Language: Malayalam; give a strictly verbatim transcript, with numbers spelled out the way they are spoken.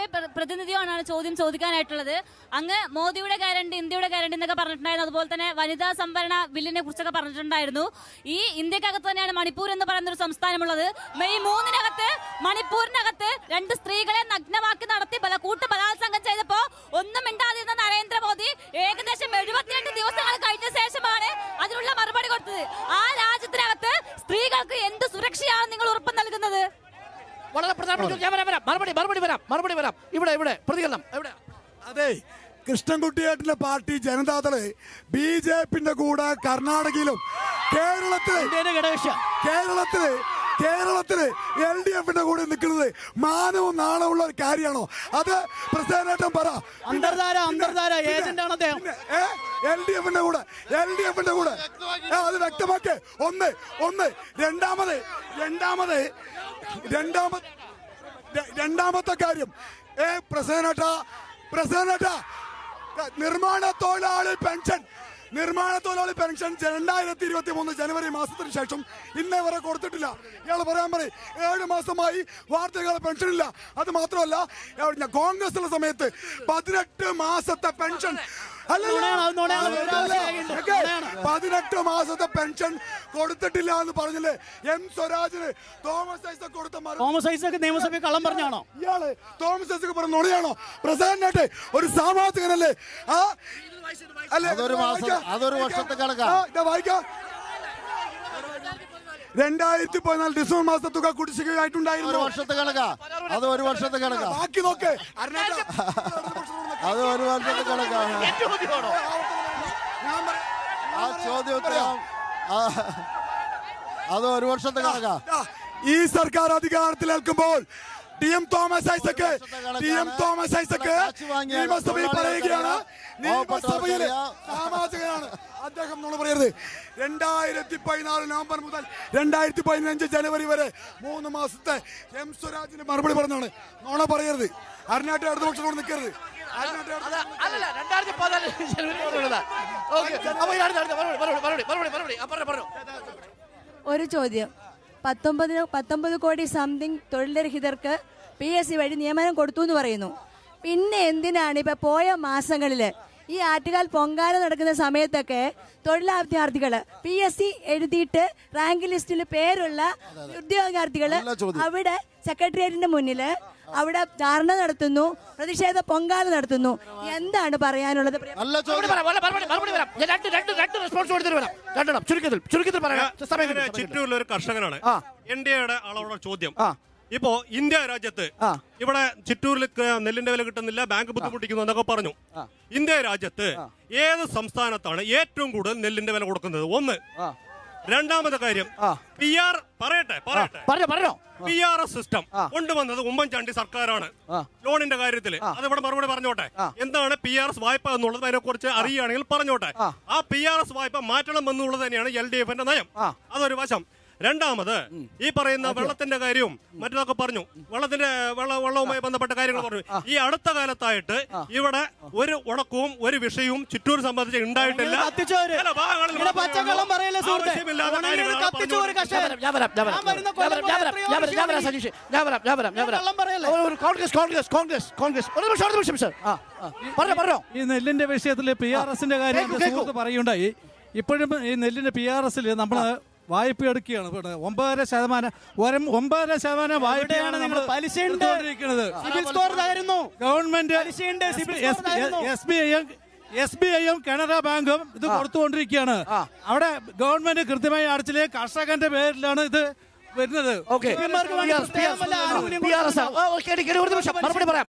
പ്രതിനിധിയോടാണ് ചോദ്യം ചോദിക്കാനായിട്ടുള്ളത്. അങ്ങ് മോദിയുടെ ഗ്യാരണ്ടി, ഇന്ത്യയുടെ ഗ്യാരണ്ടി എന്നൊക്കെ പറഞ്ഞിട്ടുണ്ടായിരുന്നു. അതുപോലെ തന്നെ വനിതാ സംവരണ ബില്ലിനെ കുറിച്ചൊക്കെ പറഞ്ഞിട്ടുണ്ടായിരുന്നു. ഈ ഇന്ത്യക്കകത്ത് തന്നെയാണ് മണിപ്പൂർ എന്ന് പറയുന്ന ഒരു സംസ്ഥാനമുള്ളത്. മെയ് മൂന്നിനകത്ത് മണിപ്പൂരിനകത്ത് രണ്ട് സ്ത്രീകളെ നഗ്നമാക്കി നടത്തി ബല കൂട്ട് ബലാത്സംഗം ചെയ്തപ്പോ ഒന്നും മിണ്ടാതിരുന്ന നരേന്ദ്രമോദി ഏകദേശം എഴുപത്തിരണ്ട് ദിവസങ്ങൾ കഴിഞ്ഞ ശേഷമാണ് അതിനുള്ള മറുപടി കൊടുത്തത്. ആ രാജ്യത്തിനകത്ത് സ്ത്രീകൾക്ക് എന്ത് സുരക്ഷയാണ് നിങ്ങൾ ഉറപ്പ് നൽകുന്നത്? വളരെ പ്രധാനപ്പെട്ട മറുപടി മറുപടി വരാം മറുപടി വരാം ഇവിടെ ഇവിടെ പ്രതികരണം എവിടെ? അതെ, കൃഷ്ണൻകുട്ടിയേട്ടന്റെ പാർട്ടി ജനതാദള് ബി ജെ പിന്റെ കൂടെ കർണാടകയിലും കേരളത്തില് കേരളത്തില് കേരളത്തില് എൽ ഡി എഫിന്റെ കൂടെ നിൽക്കുന്നത് മാനവും നാണവുള്ള ഒരു കാര്യമാണോ? അത് പ്രസിഡന്റേട്ടൻ പറ. അന്തർധാര അന്തർധാര ഏജന്റാണ് അദ്ദേഹം. എൽ ഡി എഫിന്റെ കൂടെ എൽ ഡി എഫിന്റെ കൂടെ അത് വ്യക്തമാക്കേ. ഒന്ന് ഒന്ന് രണ്ടാമത് രണ്ടാമത് രണ്ടാമത് രണ്ടാമത്തെ കാര്യം ഏ പ്രസിഡന്റേട്ടാ പ്രസിഡന്റേട്ടാ നിർമ്മാണ തൊഴിലാളി പെൻഷൻ നിർമ്മാണ തൊഴിലാളി പെൻഷൻ രണ്ടായിരത്തി ഇരുപത്തി മൂന്ന് ജനുവരി മാസത്തിന് ശേഷം ഇന്നേ വരെ കൊടുത്തിട്ടില്ല. ഇയാൾ പറയാൻ പറയും ഏഴ് മാസമായി വാർത്തകൾ പെൻഷൻ ഇല്ല. അത് മാത്രമല്ല കോൺഗ്രസിന്റെ സമയത്ത് പതിനെട്ട് മാസത്തെ പെൻഷൻ പതിനെട്ട് മാസത്തെ പെൻഷൻ കൊടുത്തിട്ടില്ല എന്ന് പറഞ്ഞില്ലേ എം സ്വരാജിന് തോമസ് ഐസക് കൊടുത്ത തോമസ് ഐസക് നിയമസഭയിൽ കള്ളം പറഞ്ഞാണോ? ഇയാള് തോമസ് ഐസക് പറഞ്ഞ നുണയാണോ? പ്രസിഡന്റായിട്ട് ഒരു സാമാജികനല്ലേ? ആ അതൊരു മാസം അതൊരു വർഷത്തെ കണക്കാണ്. വായിക്കാം. രണ്ടായിരത്തി പതിനാല് ഡിസംബർ മാസത്തെ തുക കുടിശ്ശികയായിട്ടുണ്ടായിരുന്നു. ഒരു വർഷത്തെ കണക്കാ അത് ഒരു വർഷത്തെ കണക്കാ ബാക്കി നോക്ക്. അത് ഒരു വർഷത്തെ കണക്കാണ്. ആ ചോദ്യോത്തരം അത് ഒരു വർഷത്തെ കണക്കാ. ഈ സർക്കാർ അധികാരത്തിലേൽക്കുമ്പോൾ T M Thomas Isaac T M Thomas Isaac നിയമസഭയിൽ പറയുകയാണ് നിയമസഭയിലെ സാമാജികനാണ് അദ്ദേഹം. നുണ പറയരുത്. രണ്ടായിരത്തി പതിനാല് നവംബർ മുതൽ രണ്ടായിരത്തി പതിനഞ്ച് ജനുവരി വരെ മൂന്ന് മാസത്തെ എം സ്വരാജിന് മറുപടി പറഞ്ഞാണ്. നുണ പറയരുത്. അരുണാട്ട് അടുത്ത പക്ഷത്തോട് നിൽക്കരുത്. ഒരു ചോദ്യം. പത്തൊമ്പതിന് പത്തൊമ്പത് കോടി സംതിങ് തൊഴിൽരഹിതർക്ക് പി എസ് സി വഴി നിയമനം കൊടുത്തു എന്ന് പറയുന്നു. പിന്നെ എന്തിനാണ് ഇപ്പൊ പോയ മാസങ്ങളില് ഈ ആറ്റുകാൽ പൊങ്കാല നടക്കുന്ന സമയത്തൊക്കെ തൊഴിലഭ്യർത്ഥികൾ പി എസ് സി എഴുതിയിട്ട് റാങ്ക് ലിസ്റ്റിൽ പേരുള്ള ഉദ്യോഗാർത്ഥികള് അവിടെ സെക്രട്ടേറിയറ്റിന്റെ മുന്നില് അവിടെ ധാരണ നടത്തുന്നു, പ്രതിഷേധ പൊങ്കാല നടത്തുന്നു. എന്താണ് പറയാനുള്ളത്? ചിറ്റൂരിലെ ഒരു കർഷകനാണ്. എൻ ഡി എയുടെ ആളോട് ചോദ്യം. ഇപ്പോ ഇന്ത്യ രാജ്യത്ത് ഇവിടെ ചിറ്റൂരിൽ നെല്ലിന്റെ വില കിട്ടുന്നില്ല, ബാങ്ക് ബുദ്ധിമുട്ടിക്കുന്നു എന്നൊക്കെ പറഞ്ഞു. ഇന്ത്യ രാജ്യത്ത് ഏത് സംസ്ഥാനത്താണ് ഏറ്റവും കൂടുതൽ നെല്ലിന്റെ വില കൊടുക്കുന്നത്? ഒന്ന്. രണ്ടാമത്തെ കാര്യം, പി ആർ പറയട്ടെ പറയട്ടെ പി ആർ എസ് സിസ്റ്റം കൊണ്ടുവന്നത് ഉമ്മൻചാണ്ടി സർക്കാരാണ് ലോണിന്റെ കാര്യത്തിൽ. അതിവിടെ മറുപടി പറഞ്ഞോട്ടെ. എന്താണ് പി ആർ എസ് വായ്പ എന്നുള്ളത് അതിനെ കുറിച്ച് അറിയുകയാണെങ്കിൽ പറഞ്ഞോട്ടെ. ആ പി ആർ എസ് വായ്പ മാറ്റണം എന്നുള്ളത് തന്നെയാണ് എൽ ഡി എഫിന്റെ നയം. അതൊരു വശം. രണ്ടാമത് ഈ പറയുന്ന വെള്ളത്തിന്റെ കാര്യവും മറ്റൊക്കെ പറഞ്ഞു. വെള്ളത്തിന്റെ വെള്ള വെള്ളവുമായി ബന്ധപ്പെട്ട കാര്യങ്ങൾ പറഞ്ഞു. ഈ അടുത്ത കാലത്തായിട്ട് ഇവിടെ ഒരു ഉണക്കവും ഒരു വിഷയവും ചിറ്റൂർ സംബന്ധിച്ച് ഉണ്ടായിട്ടില്ല. ഈ നെല്ലിന്റെ വിഷയത്തില് പി ആർ എസിന്റെ കാര്യം പറയുണ്ടായി. ഇപ്പോഴും ഈ നെല്ലിന്റെ പി ആർ എസിൽ നമ്മള് വായ്പ എടുക്കുകയാണ്. ഒമ്പതര ശതമാനം ഒമ്പതര ശതമാനം വായ്പയാണ് നിങ്ങൾ പലിശ ഗവൺമെന്റ് എസ് ബി ഐയും എസ് ബി ഐയും കാനറ ബാങ്കും ഇത് കൊടുത്തുകൊണ്ടിരിക്കുകയാണ്. അവിടെ ഗവൺമെന്റ് കൃത്യമായി അടച്ചില്ലേ കർഷകന്റെ പേരിലാണ് ഇത് വരുന്നത്.